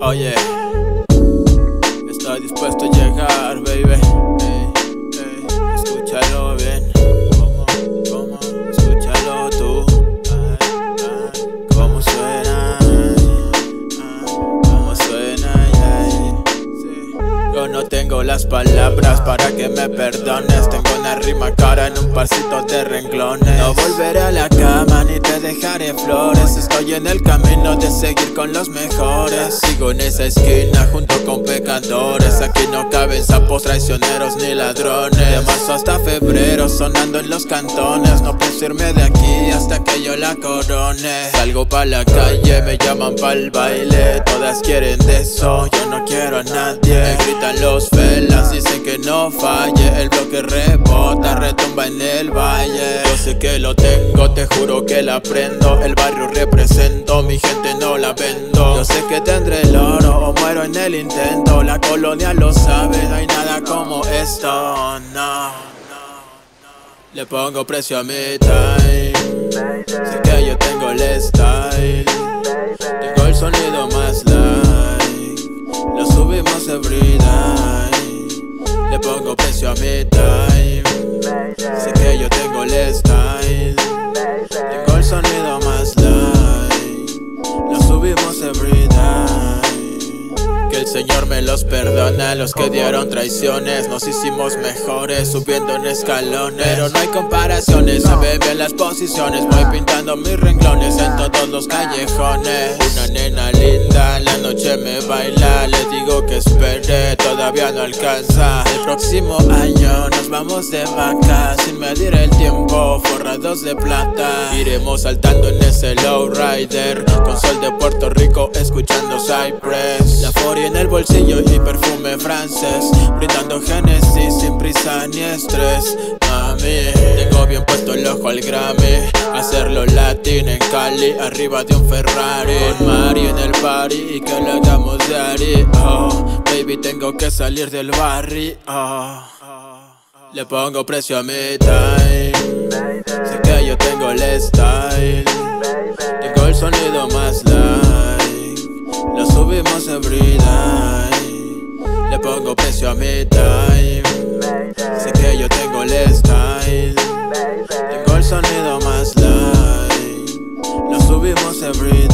Oye, estoy dispuesto a llegar, baby. Escúchalo bien. ¿Cómo? Escúchalo tú. ¿Cómo suena? ¿Cómo suena? Yo no tengo las palabras para que me perdones. Tengo una rima cara en un pasito de renglones. No volveré a la cama ni te dejaré flores. Estoy en el camino de seguir con los mejores. Sigo en esa esquina junto con pecadores. Aquí no caben sapos, traicioneros ni ladrones. De marzo hasta febrero sonando en los cantones. No pienso irme de aquí hasta que yo la corone. Salgo pa' la calle, me llaman pa'l baile. Todas quieren de eso, yo no quiero a nadie. Me gritan los felas, dicen que no falle. El bloque rebota, retumba en el valle. Yo sé que lo tengo, te juro que la prendo. El barrio represento, mi gente no la vendo. Yo sé que tendré el oro o muero en el intento. La colonia lo sabe, no hay nada como esto, no. Le pongo precio a mi time. Sé que yo tengo el style. Tengo el sonido más light. Lo subimos every night. Le pongo precio a mi time. Sé que yo tengo el style. Tengo el sonido más light. Lo subimos every night. Que el Señor me los perdone a los que dieron traiciones. Nos hicimos mejores subiendo en escalones. Pero no hay comparaciones, se ven bien las posiciones. Voy pintando mis renglones en todos los callejones. Una nena linda, la noche me baila. Le digo que espere, todavía no alcanza. El próximo año nos vamos de vaca, sin medir el tiempo, forrados de plata. Iremos saltando en ese lowrider, con sol de Puerto Rico escuchando Cypress. La 40 en el bolsillo y perfume francés, brindando Genesis sin prisa ni estrés. Mami, tengo bien puesto el ojo al Grammy. Hacerlo latín en Cali, arriba de un Ferrari. Con Mari en el party y que lo hagamos de Ari. Oh, baby, tengo que salir del barrio. Le pongo precio a mi time. Sé que yo tengo el style. Tengo el sonido más light. Lo subimos every night. Le pongo precio a mi time. Sé que yo tengo el style. Tengo el sonido más light. Lo subimos every night.